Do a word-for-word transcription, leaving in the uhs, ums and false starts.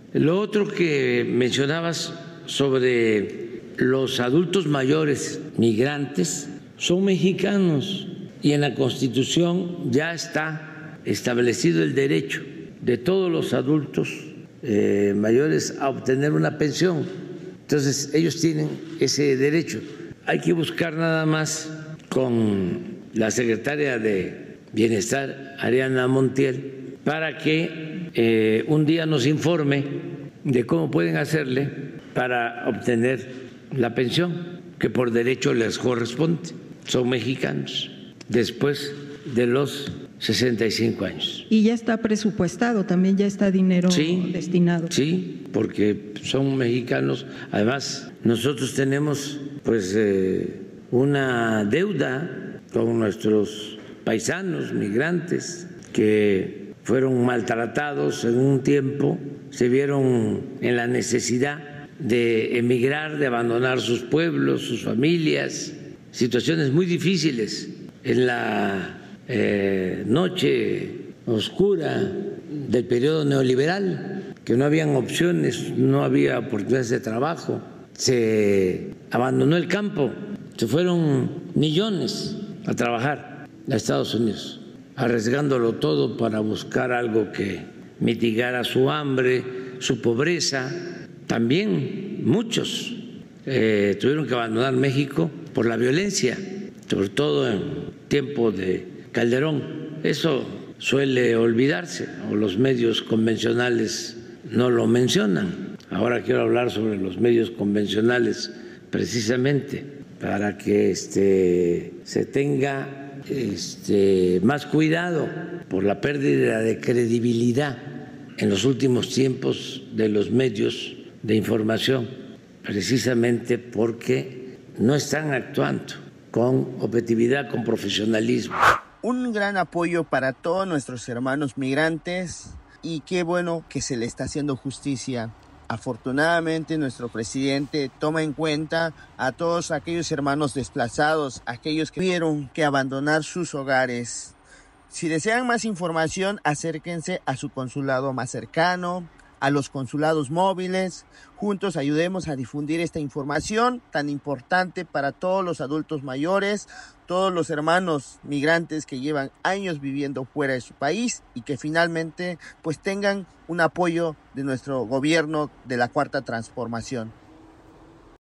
Lo otro que mencionabas sobre los adultos mayores migrantes, son mexicanos y en la Constitución ya está establecido el derecho de todos los adultos eh, mayores a obtener una pensión. Entonces ellos tienen ese derecho. Hay que buscar nada más con la secretaria de Bienestar, Ariana Montiel, para que eh, un día nos informe de cómo pueden hacerle para obtener la pensión que por derecho les corresponde. Son mexicanos después de los sesenta y cinco años. Y ya está presupuestado, también ya está dinero sí, destinado. Sí, porque son mexicanos. Además, nosotros tenemos pues eh, una deuda con nuestros paisanos migrantes que fueron maltratados en un tiempo, se vieron en la necesidad de emigrar, de abandonar sus pueblos, sus familias, situaciones muy difíciles en la eh, noche oscura del periodo neoliberal, que no habían opciones, no había oportunidades de trabajo, se abandonó el campo, se fueron millones a trabajar a Estados Unidos, arriesgándolo todo para buscar algo que mitigara su hambre, su pobreza. También muchos eh, tuvieron que abandonar México por la violencia, sobre todo en tiempo de Calderón. Eso suele olvidarse o los medios convencionales no lo mencionan. Ahora quiero hablar sobre los medios convencionales precisamente para que este, se tenga este, más cuidado por la pérdida de credibilidad en los últimos tiempos de los medios de información, precisamente porque no están actuando con objetividad, con profesionalismo. Un gran apoyo para todos nuestros hermanos migrantes y qué bueno que se le está haciendo justicia. Afortunadamente nuestro presidente toma en cuenta a todos aquellos hermanos desplazados, aquellos que tuvieron que abandonar sus hogares. Si desean más información, acérquense a su consulado más cercano, a los consulados móviles. Juntos ayudemos a difundir esta información tan importante para todos los adultos mayores, todos los hermanos migrantes que llevan años viviendo fuera de su país y que finalmente pues tengan un apoyo de nuestro gobierno de la Cuarta Transformación.